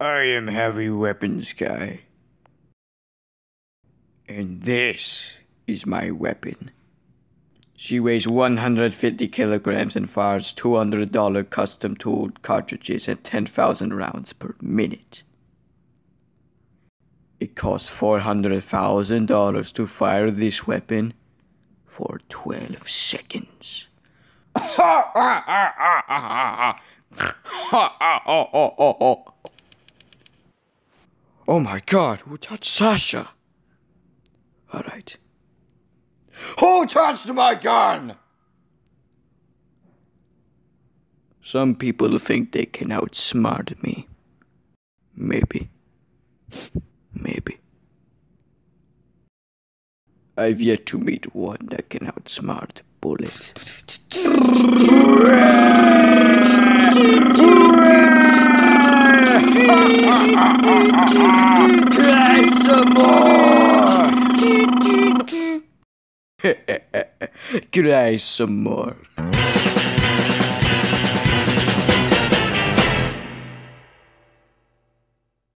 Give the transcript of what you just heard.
I am heavy weapons guy. And this is my weapon. She weighs 150 kilograms and fires $200 custom-tooled cartridges at 10,000 rounds per minute. It costs $400,000 to fire this weapon for 12 seconds. Oh my God, who touched Sasha? Alright. Who touched my gun? Some people think they can outsmart me. Maybe. Maybe. I've yet to meet one that can outsmart Bullet. Try some more! Cry some more.